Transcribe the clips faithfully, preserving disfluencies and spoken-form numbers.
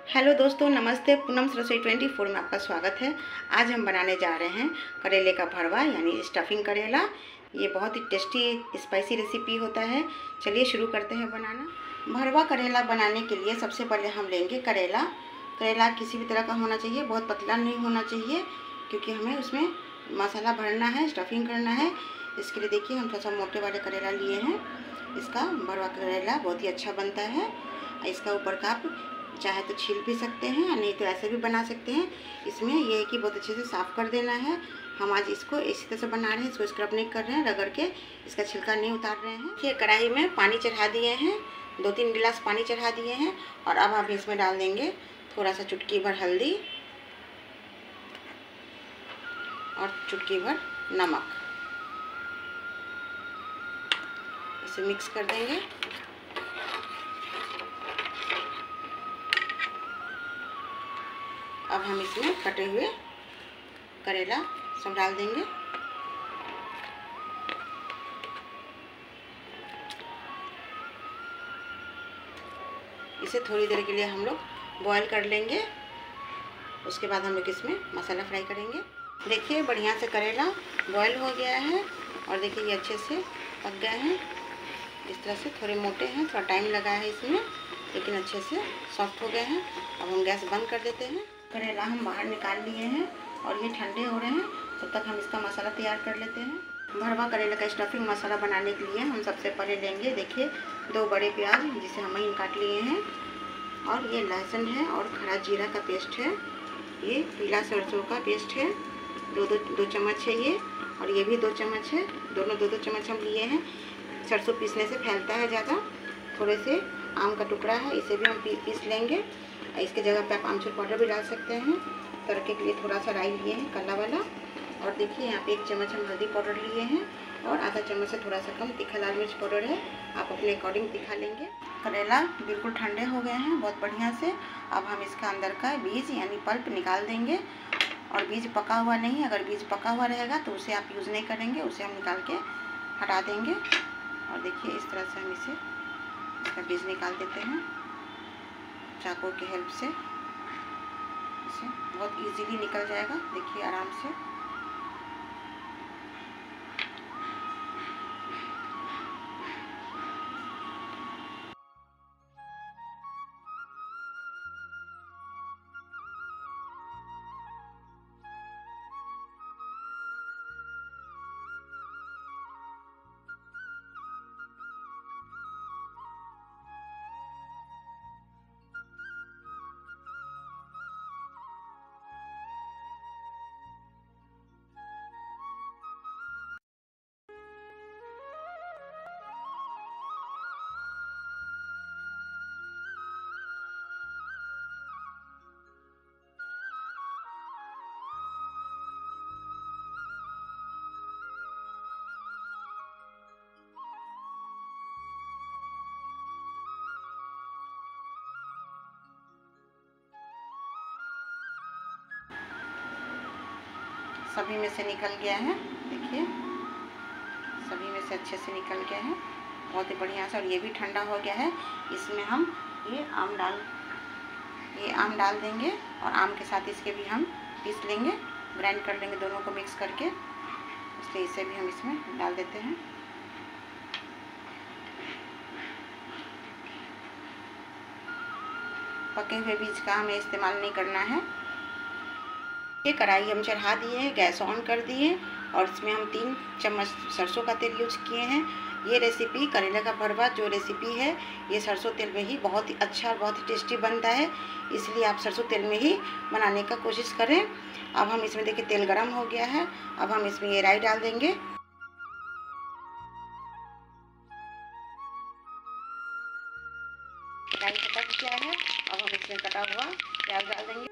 Hello दोस्तों, नमस्ते। पूनम रसोई ट्वेंटी फोर में आपका स्वागत है। आज हम बनाने जा रहे हैं करेले का भरवा यानी स्टफिंग करेला। ये बहुत ही टेस्टी स्पाइसी रेसिपी होता है। चलिए शुरू करते हैं बनाना। भरवा करेला बनाने के लिए सबसे पहले हम लेंगे करेला। करेला किसी भी तरह का होना चाहिए, बहुत पतला नहीं होना चाहिए, क्योंकि हमें उसमें मसाला भरना है, स्टफिंग करना है। इसके लिए देखिए हम थोड़ा सा मोटे वाले करेला लिए हैं। इसका भरवा करेला बहुत ही अच्छा बनता है। इसका ऊपर का आप चाहे तो छील भी सकते हैं, नहीं तो ऐसे भी बना सकते हैं। इसमें यह है कि बहुत अच्छे से साफ़ कर देना है। हम आज इसको इसी तरह से बना रहे हैं, इसको स्क्रब नहीं कर रहे हैं, रगड़ के इसका छिलका नहीं उतार रहे हैं। ये कढ़ाई में पानी चढ़ा दिए हैं, दो तीन गिलास पानी चढ़ा दिए हैं। और अब हम इसमें डाल देंगे थोड़ा सा चुटकी भर हल्दी और चुटकी भर नमक। इसे मिक्स कर देंगे। अब हम इसमें कटे हुए करेला सब डाल देंगे। इसे थोड़ी देर के लिए हम लोग बॉईल कर लेंगे। उसके बाद हम लोग इसमें मसाला फ्राई करेंगे। देखिए बढ़िया से करेला बॉईल हो गया है और देखिए ये अच्छे से पक गए हैं। इस तरह से थोड़े मोटे हैं, थोड़ा टाइम लगा है इसमें, लेकिन अच्छे से सॉफ्ट हो गए हैं। अब हम गैस बंद कर देते हैं। करेला हम बाहर निकाल लिए हैं और ये ठंडे हो रहे हैं। तब तक हम इसका मसाला तैयार कर लेते हैं। भरवा करेला का स्टफिंग मसाला बनाने के लिए हम सबसे पहले लेंगे, देखिए दो बड़े प्याज जिसे हम महीन काट लिए हैं, और ये लहसुन है और खड़ा जीरा का पेस्ट है। ये पीला सरसों का पेस्ट है, दो दो दो चम्मच है ये, और ये भी दो चम्मच है। दोनों दो दो चम्मच हम लिए हैं। सरसों पीसने से फैलता है ज़्यादा। थोड़े से आम का टुकड़ा है, इसे भी हम पीस लेंगे। इसके जगह पे आप आमचूर पाउडर भी डाल सकते हैं। तड़के के लिए थोड़ा सा राई लिए हैं, काला वाला। और देखिए यहाँ पे एक चम्मच हम हल्दी पाउडर लिए हैं और आधा चम्मच से थोड़ा सा कम तीखा लाल मिर्च पाउडर है। आप अपने अकॉर्डिंग तीखा लेंगे। करेला बिल्कुल ठंडे हो गए हैं बहुत बढ़िया से। अब हम इसका अंदर का बीज यानी पल्प निकाल देंगे। और बीज पका हुआ नहीं है, अगर बीज पका हुआ रहेगा तो उसे आप यूज़ नहीं करेंगे, उसे हम निकाल के हटा देंगे। और देखिए इस तरह से हम इसे इसका बीज निकाल देते हैं चाकू की हेल्प से। इसे बहुत इजीली निकल जाएगा, देखिए आराम से। सभी में से निकल गया है, देखिए सभी में से अच्छे से निकल गया है बहुत ही बढ़िया से। और ये भी ठंडा हो गया है। इसमें हम ये आम डाल ये आम डाल देंगे और आम के साथ इसके भी हम पीस लेंगे, ग्राइंड कर लेंगे दोनों को मिक्स करके। इसलिए इसे भी हम इसमें डाल देते हैं। पके हुए बीज का हमें इस्तेमाल नहीं करना है। ये कढ़ाई हम चढ़ा दिए हैं, गैस ऑन कर दिए और इसमें हम तीन चम्मच सरसों का तेल यूज किए हैं। ये रेसिपी करेला का भरवा जो रेसिपी है ये सरसों तेल में ही बहुत ही अच्छा और बहुत ही टेस्टी बनता है, इसलिए आप सरसों तेल में ही बनाने का कोशिश करें। अब हम इसमें देखिए तेल गरम हो गया है। अब हम इसमें ये राई डाल देंगे। राई पक गया है। अब हम इसमें कटा हुआ प्याज डाल देंगे।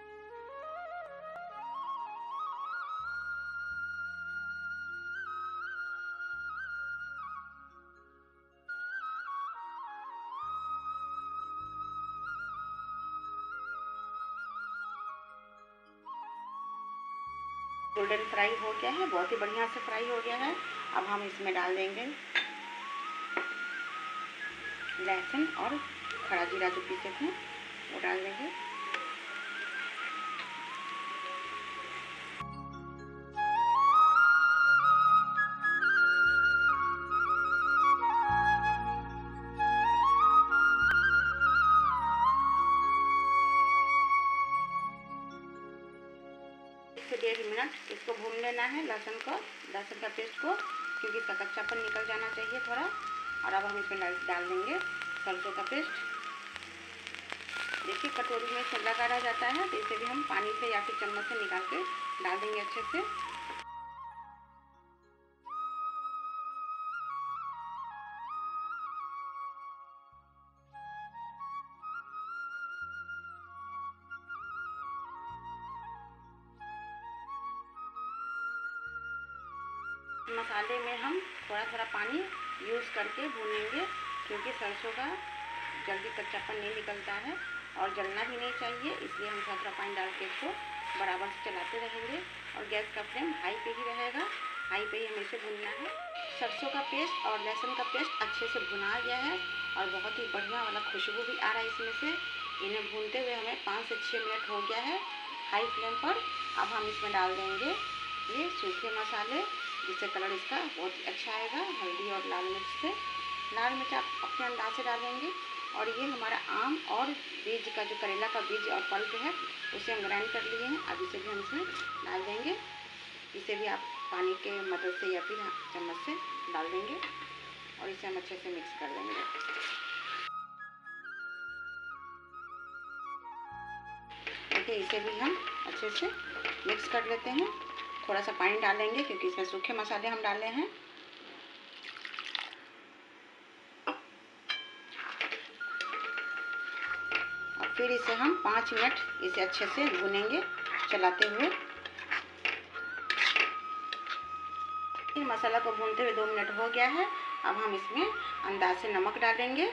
गोल्डन फ्राई हो गया है, बहुत ही बढ़िया से फ्राई हो गया है। अब हम इसमें डाल देंगे लहसुन और खड़ा जीरा जो पीसे थे वो डाल देंगे। से डेढ़ मिनट इसको भून लेना है, लहसुन को, लहसुन का पेस्ट को, क्योंकि इसका कच्चापन निकल जाना चाहिए थोड़ा। और अब हम इसमें डाल देंगे सरसों का पेस्ट। देखिए कटोरी में इसमें लगा रह जाता है, तो इसे भी हम पानी से या फिर चम्मच से निकाल के डाल देंगे अच्छे से। मसाले में हम थोड़ा थोड़ा पानी यूज़ करके भूनेंगे, क्योंकि सरसों का जल्दी कच्चापन नहीं निकलता है और जलना भी नहीं चाहिए, इसलिए हम थोड़ा थोड़ा पानी डाल के इसको बराबर से चलाते रहेंगे। और गैस का फ्लेम हाई पे ही रहेगा, हाई पे ही हमें इसे भूनना है। सरसों का पेस्ट और लहसुन का पेस्ट अच्छे से भुना गया है और बहुत ही बढ़िया वाला खुशबू भी आ रहा है इसमें से। इन्हें भूनते हुए हमें पाँच से छः मिनट हो गया है हाई फ्लेम पर। अब हम इसमें डाल देंगे ये सूखे मसाले, जिससे कलर इसका बहुत ही अच्छा आएगा। हल्दी और लाल मिर्च से, लाल मिर्च आप अपने अंदाज से डालेंगे। और ये हमारा आम और बीज का जो करेला का बीज और पल्प है उसे हम ग्राइंड कर लिए हैं। अब इसे भी हम इसमें डाल देंगे। इसे भी आप पानी के मदद से या फिर चम्मच से डाल देंगे और इसे हम अच्छे से मिक्स कर देंगे। देखिए इसे भी हम अच्छे से मिक्स कर लेते हैं। थोड़ा सा पानी डालेंगे क्योंकि इसमें सूखे मसाले हम डाले हैं। और फिर इसे हम पाँच मिनट इसे अच्छे से भूनेंगे चलाते हुए। मसाला को भूनते हुए दो मिनट हो गया है। अब हम इसमें अंदाज से नमक डालेंगे।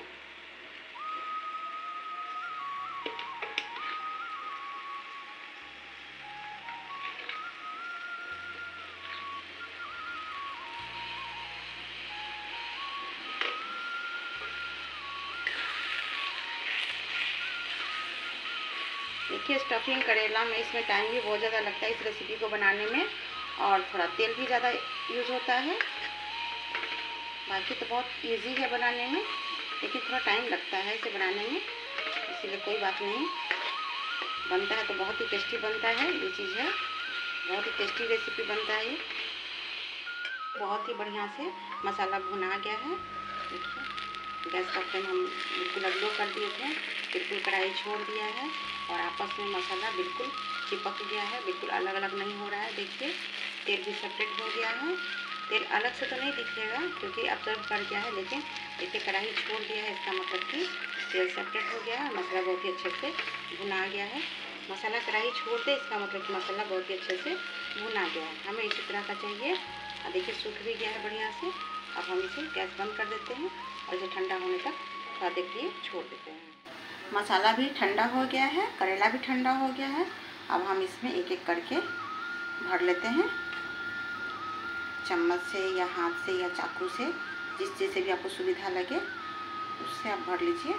देखिए स्टफिंग करेला में इसमें टाइम भी बहुत ज़्यादा लगता है इस रेसिपी को बनाने में, और थोड़ा तेल भी ज़्यादा यूज़ होता है। बाकी तो बहुत इजी है बनाने में, लेकिन थोड़ा टाइम लगता है इसे बनाने में, इसीलिए कोई बात नहीं। बनता है तो बहुत ही टेस्टी बनता है, ये चीज़ है, बहुत ही टेस्टी रेसिपी बनता है ये। बहुत ही बढ़िया से मसाला भुना गया है। देखिए गैस का फ्लेम हम बिल्कुल लो कर दिए थे, बिल्कुल कढ़ाई छोड़ दिया है और आपस में मसाला बिल्कुल चिपक गया है, बिल्कुल अलग अलग नहीं हो रहा है। देखिए तेल भी सेपरेट हो गया है। तेल अलग से तो नहीं दिखेगा क्योंकि ऑब्जर्व कर गया है, लेकिन देखिए कढ़ाई छोड़ दिया है, इसका मतलब कि तेल सेपरेट हो गया है। मसाला बहुत ही अच्छे से भुना गया है। मसाला कढ़ाई छोड़ दे इसका मतलब कि मसाला बहुत ही अच्छे से भुना गया है। हमें इसी तरह का चाहिए। और देखिए सूख भी गया है बढ़िया से। अब हम इसे गैस बंद कर देते हैं और इसे ठंडा होने तक थोड़ा देर के लिए छोड़ देते हैं। मसाला भी ठंडा हो गया है, करेला भी ठंडा हो गया है। अब हम इसमें एक एक करके भर लेते हैं, चम्मच से या हाथ से या चाकू से, जिस चीज़ से भी आपको सुविधा लगे उससे आप भर लीजिए।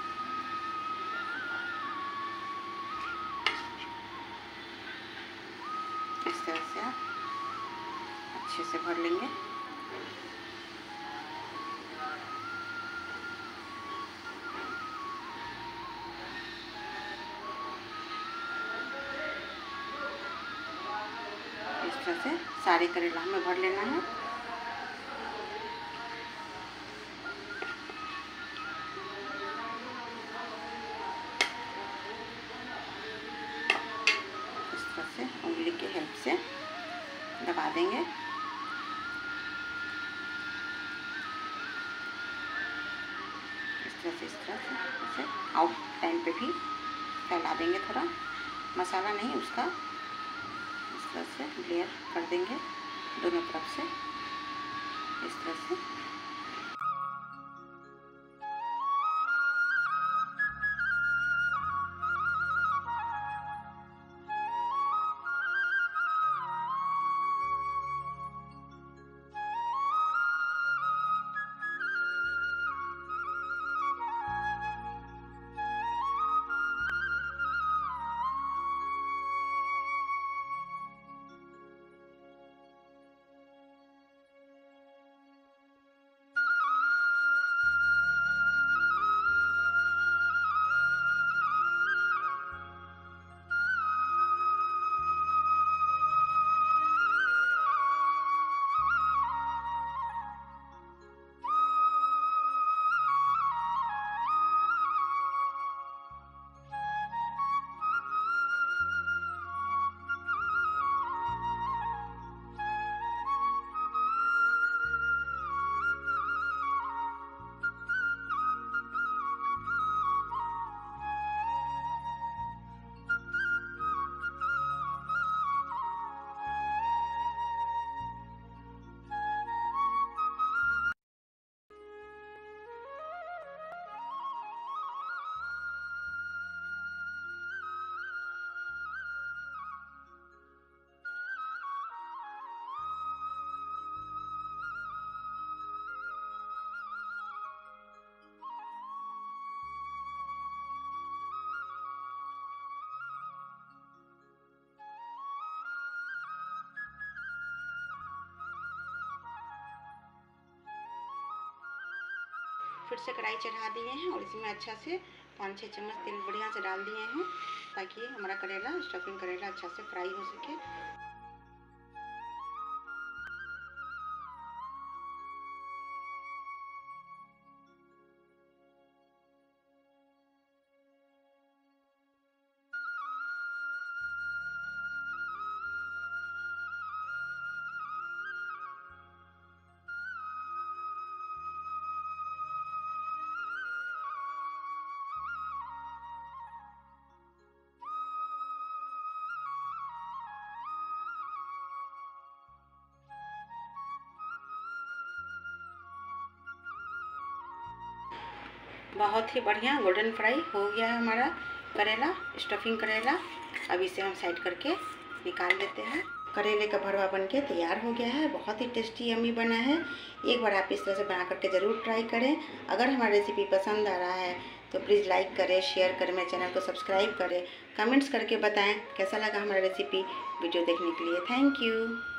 इस तरह से आप अच्छे से भर लेंगे। इस तरह से सारे करेला हमें भर लेना है। इस तरह से उंगली की हेल्प से दबा देंगे। इस तरह से इस तरह से इसे आउट टाइम पे भी फैला देंगे, थोड़ा मसाला नहीं उसका, इस तरह से लेयर कर देंगे दोनों तरफ से इस तरह से। फिर से कढ़ाई चढ़ा दिए हैं और इसमें अच्छा से पाँच छः चम्मच तेल बढ़िया से डाल दिए हैं ताकि हमारा करेला स्टफिंग करेला अच्छा से फ्राई हो सके। बहुत ही बढ़िया गोल्डन फ्राई हो गया है हमारा करेला स्टफिंग करेला। अब इसे हम साइड करके निकाल लेते हैं। करेले का भरवा बनके तैयार हो गया है, बहुत ही टेस्टी यम्मी बना है। एक बार आप इस तरह से बना करके ज़रूर ट्राई करें। अगर हमारी रेसिपी पसंद आ रहा है तो प्लीज़ लाइक करें, शेयर करें, मेरे चैनल को सब्सक्राइब करें, कमेंट्स करके बताएं कैसा लगा हमारा रेसिपी। वीडियो देखने के लिए थैंक यू।